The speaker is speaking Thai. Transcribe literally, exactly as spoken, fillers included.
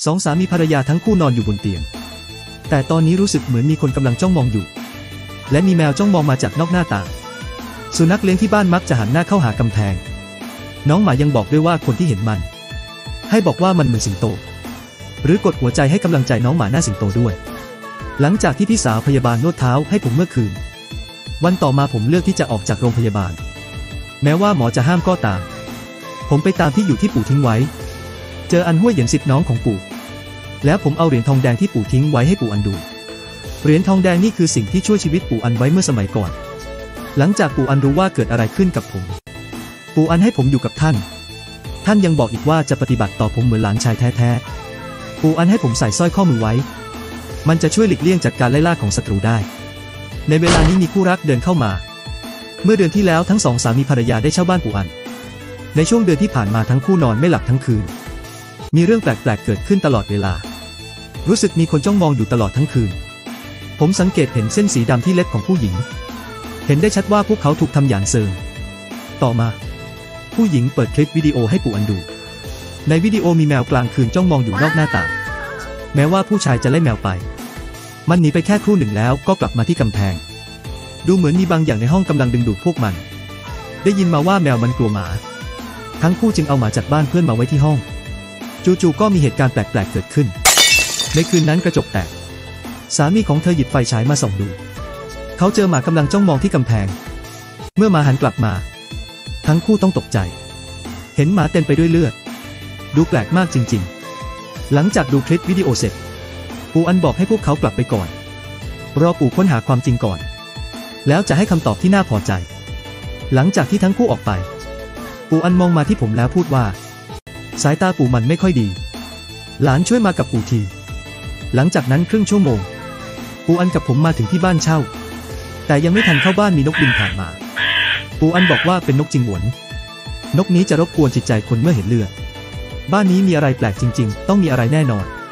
สองสามีภรรยาทั้งคู่นอนอยู่บนเตียงแต่ตอนนี้รู้สึกเหมือนมีคนกำลังจ้องมองอยู่และมีแมวจ้องมองมาจากนอกหน้าต่างสุนัขเลี้ยงที่บ้านมักจะหันหน้าเข้าหากำแพงน้องหมายังบอกด้วยว่าคนที่เห็นมันให้บอกว่ามันเหมือนสิงโตหรือกดหัวใจให้กำลังใจน้องหมาหน้าสิงโตด้วยหลังจากที่พี่สาวพยาบาลนวดเท้าให้ผมเมื่อคืนวันต่อมาผมเลือกที่จะออกจากโรงพยาบาลแม้ว่าหมอจะห้ามก็ตามผมไปตามที่อยู่ที่ปู่ทิ้งไว้เจออันห้วยเหยียนสิทธิ์น้องของปู่แล้วผมเอาเหรียญทองแดงที่ปู่ทิ้งไว้ให้ปู่อันดูเหรียญทองแดงนี่คือสิ่งที่ช่วยชีวิตปู่อันไว้เมื่อสมัยก่อนหลังจากปู่อันรู้ว่าเกิดอะไรขึ้นกับผมปู่อันให้ผมอยู่กับท่านท่านยังบอกอีกว่าจะปฏิบัติต่อผมเหมือนหลานชายแท้ๆปู่อันให้ผมใส่สร้อยข้อมือไว้มันจะช่วยหลีกเลี่ยงจากการไล่ล่าของศัตรูได้ในเวลานี้มีคู่รักเดินเข้ามาเมื่อเดือนที่แล้วทั้งสองสามีภรรยาได้เช่าบ้านปู่อันในช่วงเดือนที่ผ่านมาทั้งคู่นอนไม่หลับทั้งคืนมีเรื่องแปลกๆเกิดขึ้นตลอดเวลารู้สึกมีคนจ้องมองอยู่ตลอดทั้งคืนผมสังเกตเห็นเส้นสีดำที่เล็บของผู้หญิงเห็นได้ชัดว่าพวกเขาถูกทำอย่างเซิงต่อมาผู้หญิงเปิดคลิปวิดีโอให้ปู่อันดูในวิดีโอมีแมวกลางคืนจ้องมองอยู่นอกหน้าต่างแม้ว่าผู้ชายจะไล่แมวไปมันหนีไปแค่ครู่หนึ่งแล้วก็กลับมาที่กำแพงดูเหมือนมีบางอย่างในห้องกำลังดึงดูดพวกมันได้ยินมาว่าแมวมันกลัวหมาทั้งคู่จึงเอาหมาจากบ้านเพื่อนมาไว้ที่ห้องจู่ๆก็มีเหตุการณ์แปลกๆเกิดขึ้นในคืนนั้นกระจกแตกสามีของเธอหยิบไฟฉายมาส่องดูเขาเจอหมากำลังจ้องมองที่กำแพงเมื่อหมาหันกลับมาทั้งคู่ต้องตกใจเห็นหมาเต็มไปด้วยเลือดดูแปลกมากจริงๆหลังจากดูคลิปวิดีโอเสร็จปู่อันบอกให้พวกเขากลับไปก่อนรอปู่ค้นหาความจริงก่อนแล้วจะให้คำตอบที่น่าพอใจหลังจากที่ทั้งคู่ออกไปปู่อันมองมาที่ผมแล้วพูดว่าสายตาปู่มันไม่ค่อยดีหลานช่วยมากับปู่ทีหลังจากนั้นครึ่งชั่วโมงปู่อันกับผมมาถึงที่บ้านเช่าแต่ยังไม่ทันเข้าบ้านมีนกบินผ่านมาปู่อันบอกว่าเป็นนกจิงหวนนกนี้จะรบกวนจิตใจคนเมื่อเห็นเลือดบ้านนี้มีอะไรแปลกจริงๆต้องมีอะไรแน่นอน